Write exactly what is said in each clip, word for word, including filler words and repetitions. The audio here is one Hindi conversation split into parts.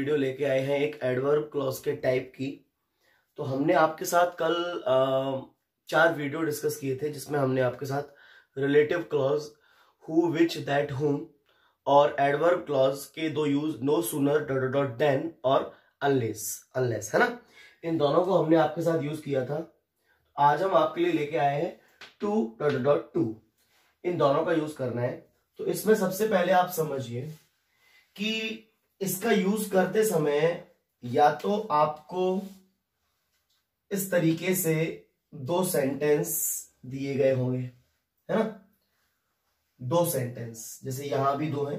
वीडियो लेके आए हैं एक एडवर्ब क्लॉज के टाइप की। तो हमने आपके साथ कल आ, चार वीडियो डिस्कस किए थे जिसमें हमने आपके साथ relative clause, who, which, that, whom और एडवर्ब क्लॉज के दो use no sooner, dot dot then और अनलेस अनलेस है ना, इन दोनों को हमने आपके साथ यूज किया था। आज हम आपके लिए लेके आए हैं टू डॉट डॉट टू, इन दोनों का यूज करना है। तो इसमें सबसे पहले आप समझिए कि इसका यूज करते समय या तो आपको इस तरीके से दो सेंटेंस दिए गए होंगे, है ना, दो सेंटेंस, जैसे यहां भी दो हैं।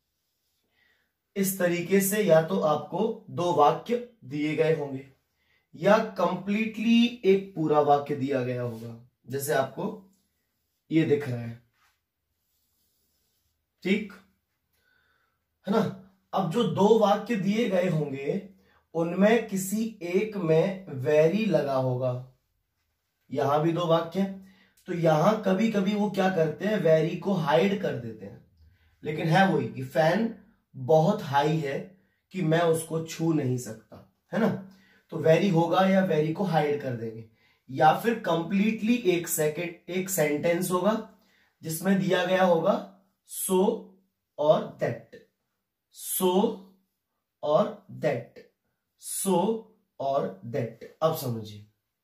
इस तरीके से या तो आपको दो वाक्य दिए गए होंगे या कंप्लीटली एक पूरा वाक्य दिया गया होगा, जैसे आपको ये दिख रहा है, ठीक है ना। अब जो दो वाक्य दिए गए होंगे उनमें किसी एक में वेरी लगा होगा। यहां भी दो वाक्य, तो यहां कभी कभी वो क्या करते हैं, वेरी को हाइड कर देते हैं, लेकिन है वही कि फैन बहुत हाई है कि मैं उसको छू नहीं सकता, है ना। तो वेरी होगा या वेरी को हाइड कर देंगे, या फिर कंप्लीटली एक सेकेंड एक सेंटेंस होगा जिसमें दिया गया होगा सो और दैट, सो और दैट, सो और दैट। अब समझिए,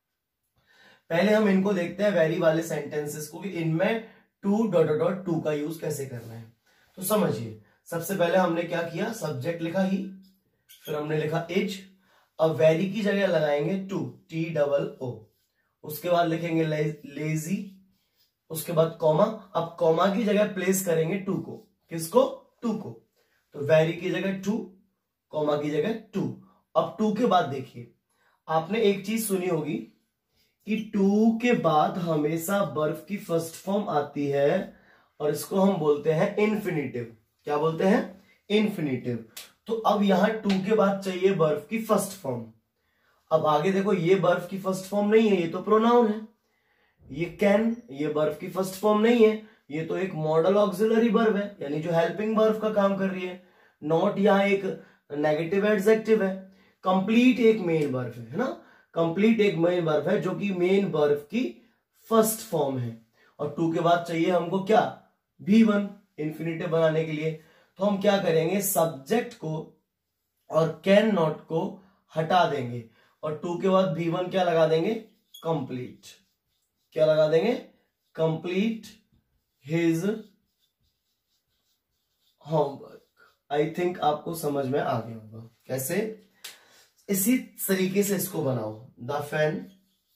पहले हम इनको देखते हैं वेरी वाले सेंटेंसेस को कि इनमें टू डॉट डॉट टू का यूज कैसे करना है। तो समझिए, सबसे पहले हमने क्या किया, सब्जेक्ट लिखा ही, फिर हमने लिखा इज। अब वेरी की जगह लगाएंगे टू, टी डबल ओ, उसके बाद लिखेंगे लेजी, उसके बाद कॉमा। अब कॉमा की जगह प्लेस करेंगे टू को, किसको, टू को। तो वेरी की जगह टू, कॉमा की जगह टू। अब टू के बाद देखिए, आपने एक चीज सुनी होगी कि टू के बाद हमेशा वर्ब की फर्स्ट फॉर्म आती है और इसको हम बोलते हैं इन्फिनिटिव। क्या बोलते हैं, इन्फिनिटिव। तो अब यहां टू के बाद चाहिए वर्ब की फर्स्ट फॉर्म। अब आगे देखो, ये वर्ब की फर्स्ट फॉर्म नहीं है, ये तो प्रोनाउन है। ये कैन, ये वर्ब की फर्स्ट फॉर्म नहीं है, ये तो एक मॉडल ऑक्सिलरी वर्ब है, यानी जो हेल्पिंग वर्ब का काम कर रही है। नॉट यहां एक नेगेटिव एडजेक्टिव है। कंप्लीट एक मेन वर्ब है, है ना, कंप्लीट एक मेन वर्ब है जो कि मेन वर्ब की फर्स्ट फॉर्म है। और टू के बाद चाहिए हमको क्या, भी वन, इन्फिनिटिव बनाने के लिए। तो हम क्या करेंगे, सब्जेक्ट को और कैन नॉट को हटा देंगे और टू के बाद भी वन क्या लगा देंगे, कंप्लीट। क्या लगा देंगे, complete his homework. I think आपको समझ में आ गया होगा कैसे। इसी तरीके से इसको बनाओ, द फैन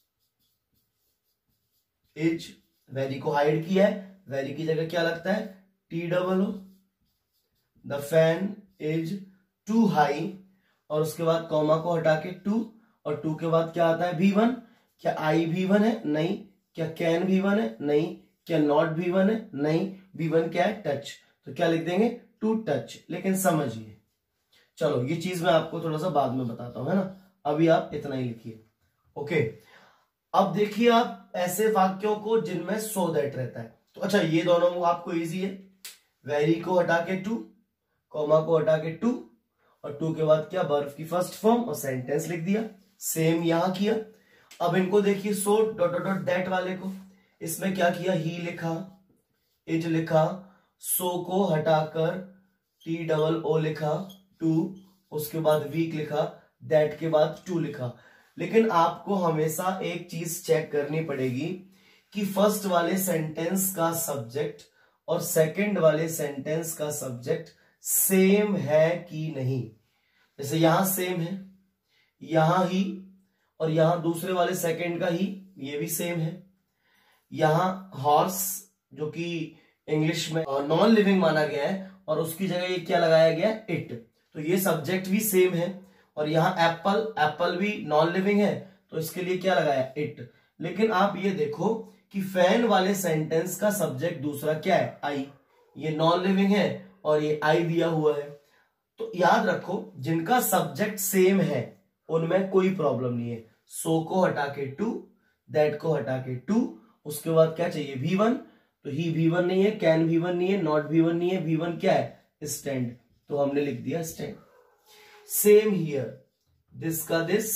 इज, वेरी को हाइड किया है, वेरी की जगह क्या लगता है, T double O. The fan is too high, और उसके बाद कॉमा को हटा के टू, और टू के बाद क्या आता है, भी वन। क्या आई भी वन है, नहीं। क्या कैन भी वन है, नहीं। क्या नॉट भी वन है, नहीं। भी वन क्या है, टच। तो क्या लिख देंगे, टू टच। लेकिन समझिए, चलो ये चीज मैं आपको थोड़ा सा बाद में बताता हूं, है ना, अभी आप इतना ही लिखिए, ओके। अब देखिए आप ऐसे वाक्यों को जिनमें सो दैट रहता है। तो अच्छा, ये दोनों आपको इजी है, वेरी को हटा के टू, कॉमा को हटा के टू, और टू के बाद क्या, वर्ब की फर्स्ट फॉर्म और सेंटेंस लिख दिया। सेम यहां किया। अब इनको देखिए, सो डॉट डॉट दैट वाले को, इसमें क्या किया, ही लिखा, इज लिखा, सो को हटाकर टी डबल ओ लिखा, टू, उसके बाद वीक लिखा, दैट के बाद टू लिखा। लेकिन आपको हमेशा एक चीज चेक करनी पड़ेगी कि फर्स्ट वाले सेंटेंस का सब्जेक्ट और सेकंड वाले सेंटेंस का सब्जेक्ट सेम है कि नहीं। जैसे यहां सेम है, यहां ही, और यहां दूसरे वाले सेकंड का ही, ये भी सेम है। यहां हॉर्स, जो कि इंग्लिश में नॉन लिविंग माना गया है, और उसकी जगह ये क्या लगाया गया, इट। तो ये सब्जेक्ट भी सेम है। और यहां एप्पल, एप्पल भी नॉन लिविंग है, तो इसके लिए क्या लगाया, इट। लेकिन आप ये देखो कि फैन वाले सेंटेंस का सब्जेक्ट दूसरा क्या है, आई। ये नॉन लिविंग है और ये आई दिया हुआ है। तो याद रखो, जिनका सब्जेक्ट सेम है उनमें कोई प्रॉब्लम नहीं है। सो को हटा के टू, दैट को हटा के टू, उसके बाद क्या चाहिए, भी वन। तो ही भी वन नहीं है, कैन भी वन नहीं है, नॉट भी वन नहीं है, भी वन क्या है, स्टैंड। तो हमने लिख दिया स्टैंड। सेम हियर, दिस का दिस,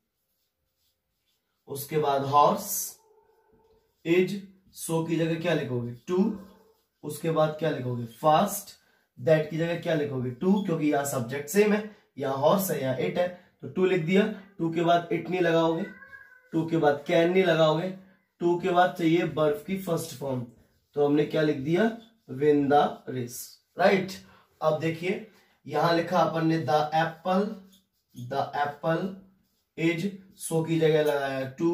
उसके बाद हॉर्स, इज, सो की जगह क्या लिखोगे टू, उसके बाद क्या लिखोगे फास्ट, दैट की जगह क्या लिखोगे टू, क्योंकि यहां सब्जेक्ट सेम है, यहां हॉर्स है यहां इट है, तो टू लिख दिया। टू के बाद इट नहीं लगाओगे, टू के बाद कैन नहीं लगाओगे, टू के बाद चाहिए बर्फ की फर्स्ट फॉर्म, तो हमने क्या लिख दिया विन द रेस, राइट। अब देखिए यहां लिखा अपन ने the apple, the apple is, so की जगह लगाया टू,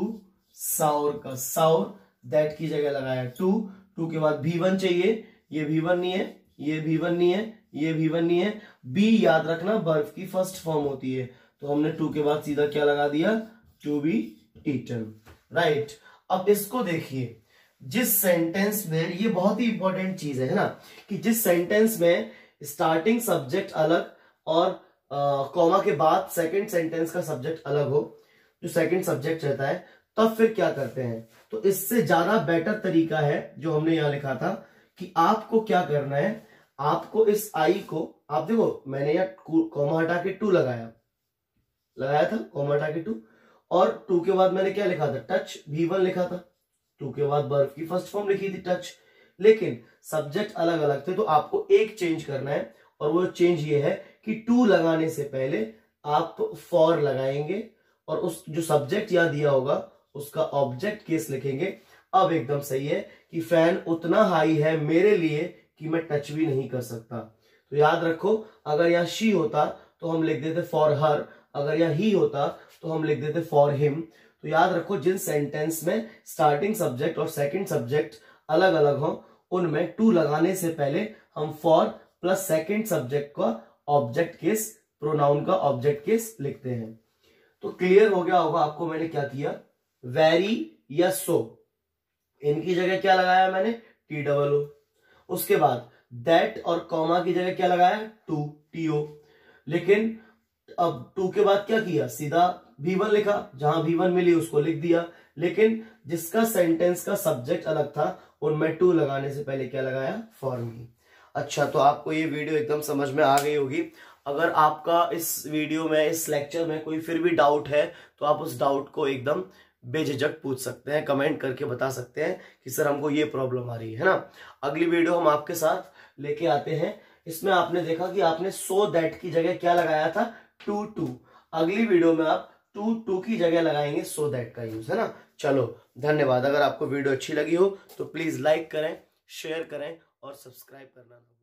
साउर का साउर, दैट की जगह लगाया टू, टू के बाद भी वन चाहिए, ये भी वन नहीं है, ये भी वन नहीं है, ये भी वन नहीं है, बी याद रखना बर्फ की फर्स्ट फॉर्म होती है, तो हमने टू के बाद सीधा क्या लगा दिया टू बी ईटन, राइट। अब इसको देखिए, जिस सेंटेंस में, ये बहुत ही इंपॉर्टेंट चीज है ना, कि जिस सेंटेंस में स्टार्टिंग सब्जेक्ट अलग और कॉमा के बाद सेकंड सेंटेंस का सब्जेक्ट अलग हो, जो सेकंड सब्जेक्ट रहता है, तब फिर क्या करते हैं, तो इससे ज्यादा बेटर तरीका है जो हमने यहां लिखा था कि आपको क्या करना है, आपको इस आई को, आप देखो मैंने यहां कॉमा हटा के टू लगाया लगाया था कॉमा हटा के टू, और टू के बाद मैंने क्या लिखा था टच, वी वन लिखा था, टू के बाद बर्फ की फर्स्ट फॉर्म लिखी थी टच, लेकिन सब्जेक्ट अलग अलग थे, तो आपको एक चेंज करना है, और वो चेंज ये है कि टू लगाने से पहले आप फॉर लगाएंगे, और उस जो सब्जेक्ट यहां दिया होगा उसका ऑब्जेक्ट केस लिखेंगे। अब एकदम सही है कि फैन उतना हाई है मेरे लिए कि मैं टच भी नहीं कर सकता, तो याद रखो अगर यहां शी होता तो हम लिख देते फॉर हर, अगर यहां ही होता तो हम लिख देते फॉर हिम। तो याद रखो जिन सेंटेंस में स्टार्टिंग सब्जेक्ट और सेकंड सब्जेक्ट अलग अलग हो, उनमें टू लगाने से पहले हम फॉर प्लस सेकंड सब्जेक्ट का ऑब्जेक्ट केस, प्रोनाउन का ऑब्जेक्ट केस लिखते हैं। तो क्लियर हो गया होगा आपको मैंने क्या किया, वेरी या सो, इनकी जगह क्या लगाया मैंने टी डबल ओ, उसके बाद दैट और कॉमा की जगह क्या लगाया टू, टी ओ, लेकिन अब टू के बाद क्या किया सीधा वी वन लिखा, जहां वी वन मिली उसको लिख दिया, लेकिन जिसका सेंटेंस का सब्जेक्ट अलग था उनमें टू लगाने से पहले क्या लगाया फॉर मी। अच्छा, तो आपको ये वीडियो एकदम समझ में आ गई होगी। अगर आपका इस वीडियो में, इस लेक्चर में कोई फिर भी डाउट है तो आप उस डाउट को एकदम बेझिझक पूछ सकते हैं, कमेंट करके बता सकते हैं कि सर हमको ये प्रॉब्लम आ रही है ना। अगली वीडियो हम आपके साथ लेके आते हैं, इसमें आपने देखा कि आपने सो दैट की जगह क्या लगाया था टू टू, अगली वीडियो में आप टू टू की जगह लगाएंगे सो दैट का यूज, है ना। चलो धन्यवाद। अगर आपको वीडियो अच्छी लगी हो तो प्लीज लाइक करें, शेयर करें और सब्सक्राइब करना।